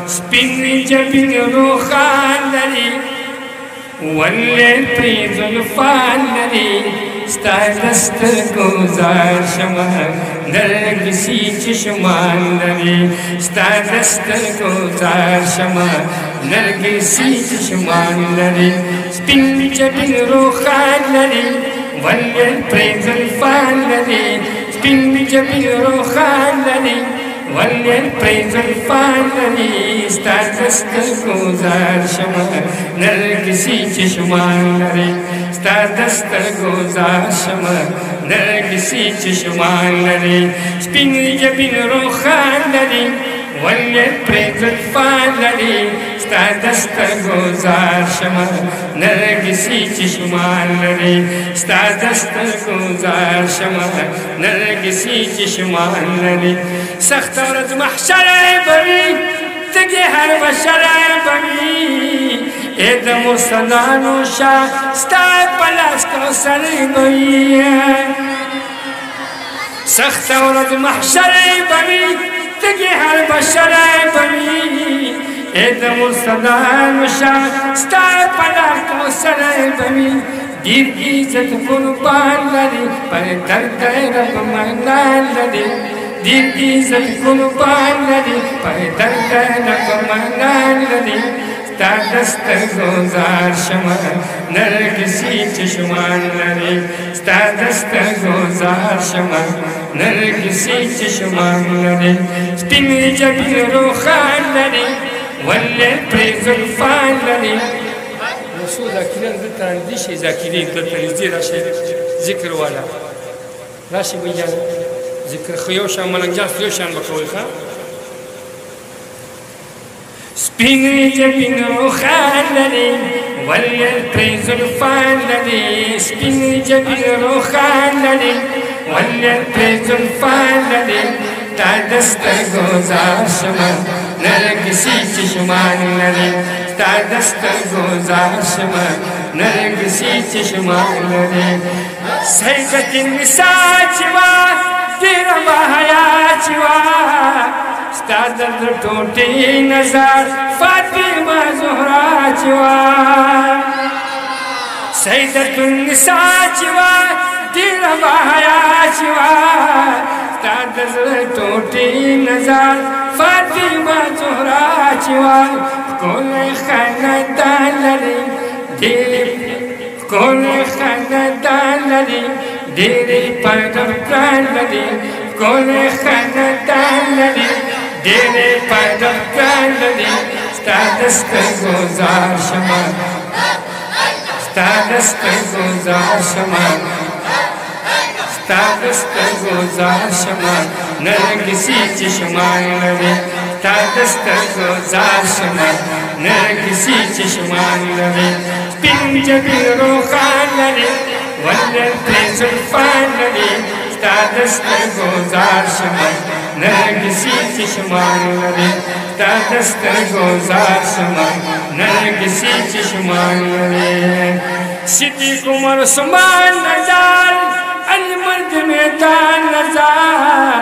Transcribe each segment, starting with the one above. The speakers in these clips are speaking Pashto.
سپین جبین روخان لري واللیل پری زلفان لري ستا دسترګو زار شمه نرګسي چشمان لري ستا دسترګو زار شمه نرګسي چشمان لري سپین جبین روخان لري واللیل پری زلفان لري سپین جبین روخان لري واللیل پری زلفان لري ستا دسترګو زار شمه نرګسي چشمان لري ستا دسترګو زار شمه نرګسي چشمان لري سپین جبین روخان لري واللیل پری زلفان لري ستا دسترګو زار شمه نرګسي چشمان لري ستا دسترګو زار شمه نرګسي چشمان لري سخت ورځ محشر به وي تږي هر بشر به وي ای د مرسلانو شاه ستا په لاس کوثر به وي سخت ورځ محشر به وي تږي هر بشر به وي ای د مرسلانو شاه ستا په لاس کوثر به وي ډېر عزت قربان لري پر درد رب منان لري ډېر عزت قربان لري پر درد رب منان لري ستا دسترګو زار شمه نرګسي چشمان لري ستا دسترګو زار شمه نرګسي چشمان لري سپین جبین روخان لري واللیل پری زلفان لري څو ذاکرین دلته نږدې شي ذاکرین دلته نږدې راشي ذکر والا راشي بیا ذکر خو یو شان ملنګ جان یو شان به کوئ ښه سپین جبین روخان لري واللیل پری زلفان لري سپین جبین روخان لري واللیل پری زلفان لري تا دسترګو زار شمه نرګسي چشمان لري ستا دسترګو زار شمه نرګسي چشمان لري سیدت النساء چې وه ډېره باحیا چې وه ستا د زړه ټوټې نظر فاطمه زهرا چې وه سیدت النساء چې وه ډېره باحیا چې وه ستا د زړه ټوټې نظر فاطمه زهرا چې وه ښکلی خاندان لري ډېر ښکلی خاندان لري ډېرې پایدرګان لري ښکلی خاندان لري ډېرې پایدرګان لري ستا د سترګو زار شمه ستا د سترګو زار شمه ستا د سترګو زار شمه نرګسي چشمان لري ستا د سترګو زار شمه نرګسي چشمان لري سپین جبین روخان لري واللیل پری زلفان لري ستا د سترګو زار شمه نرګسي چشمان لري ستا د سترګو زار شمه نرګسي چشمان لري صدیق عمر عثمان نزار المرد میدان نزار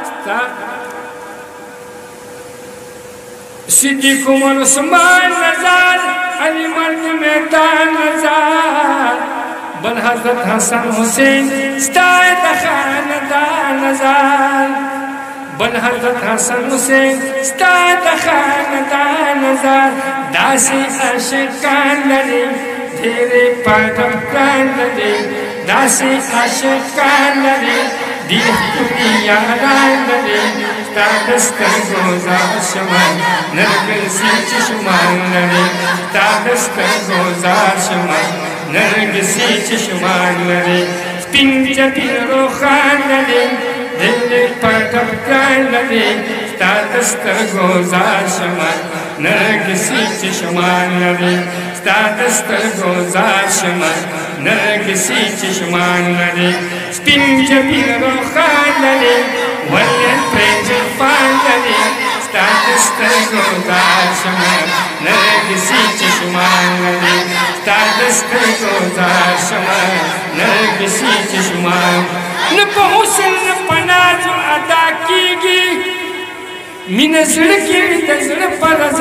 صدیق عمر عثمان نزار المرد میدان نزار بل حضرت حسن حسین ستا د خاندان نزار بل حضرت حسن حسین ستا د خاندان نزار داسې عاشقان لري ډېرې پایدرګان لري داسې عاشقان لري ډېر ښکلي یاران لري ستا د سترګو زار شمه نرګسي چشمان لري ستا د سترګو زار شمه نرګسي چشمان لري سپین جبین روخان لري ډېرې پایدرګان لري ستا د سترګو زار شمه نرګسي چشمان لري ستا د سترګو زار شمه نرګسي چشمان لري سپین جبین روخان لري واللیل پری زلفان لري ستا د سترګو زار شمه نرګسي چشمان لري ستا د سترګو زار شمه نرګسي چشمان نه په حسن نه په ناز ادا کېږي مینه زړه کې د زړه په راز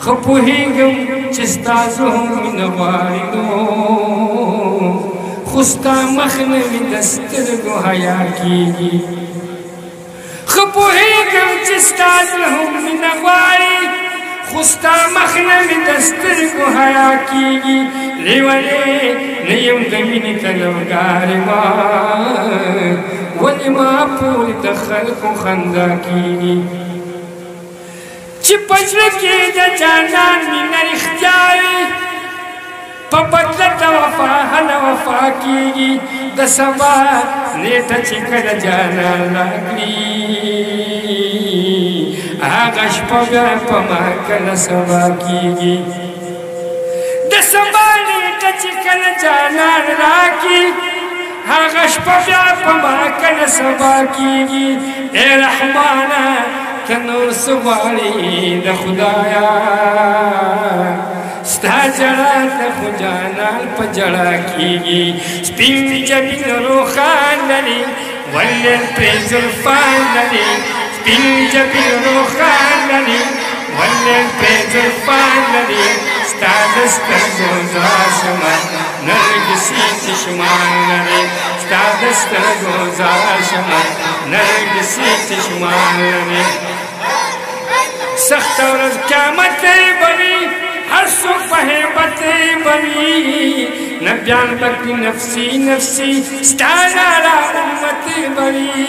خو پوهېږم چې ستا زه هم مینه غواړي نو خو ستا مخ نه مې د سترګو حیا کېږي خو پوهېږم چې ستا زه هم مینه غواړي خو ستا مخ نه مې د سترګو حیا کېږي لیونې نه یم د مینې طلبګار ما ولې ما پورې د خلکو خندا کېږي چې په زړه کې د جانان مینه رښتیا وي په بدله د وفا هله وفا کېږي د سبا نیټه چې کله جانان راکړي هغه شپه بیا په ما کله سبا کېږي د سبا نیټه چې کله جانان راکړي هغه شپه بیا په ما کله سبا کېږي ای رحمانه ته نور څه غواړې د خدایه ستا جړا ته خو جانان په جړا کېږي سپین جبین روښان لري ولې پرې زلفان لري سپین جبین روښان لري ولې پرې زلفان لري ستا د سترګو زار شمه نرګسي چشمان لري ستا د سترګو زار شمه نرګسي چشمان لري سخت ورځ قیامت بوي هر څوک په هیبت بوي نبیان بکړي نفسي نفسي ستا لاره امت بوي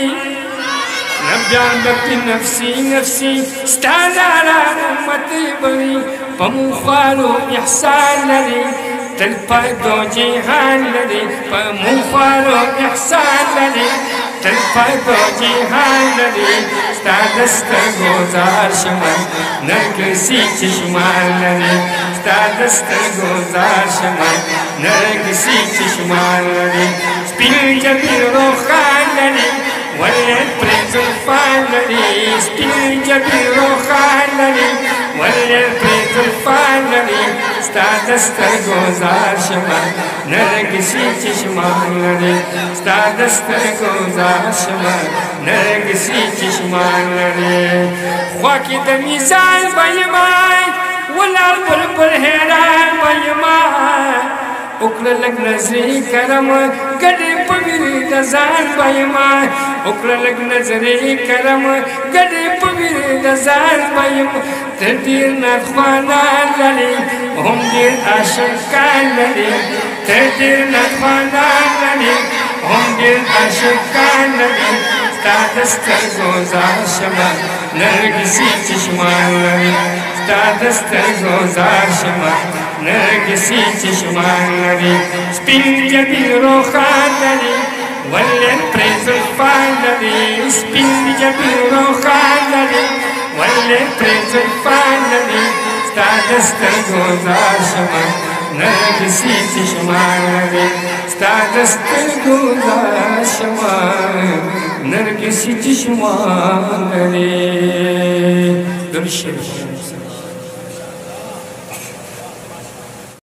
نبیان بکړي نفسي نفسي ستا لاره امت بوي په مو خوارو احسان لري تل په دو جهان لري په مو خوارو احسان لري تل په دو جهان لري ستا د سترګو زار شمه نرګسي چشمان لري ستا د سترګو زار شمه نرګسي چشمان لري سپین جبین روښان لري ولې پرې زلفان لري سپین جبین روښان لري ولې پرې زلفان لري ستا د سترګو زار شمه نرګسي چشمان لري ستا د سترګو زار شمه نرګسي چشمان لري خوا کې د میزان به یما ولاړ بلبل حیران به یما وکړه لږ نظرې کرم ګډې په ویرې د ځان به یما وکړه لږ نظرې کرم ګډې په ویرې د ځان به یما ته ډېر ناخوانان لرې هم ډېر عاشقان لرې ته ډېر ناخوانان لرې هم ډېر عاشقان لرې ستا د سترګو زار شمه نرګسي چشمان لري ستا د سترګو زار شمه نرګسي چشمان لري سپین جبین روښان لري ولې پرې زلفان لري سپین جبین روښان لري ولې پرې زلفان لري ستا د سترګو زار شمه نرګسي چشمان لري ستا د سترګو زار شمه نرګسي چشمان لري درشم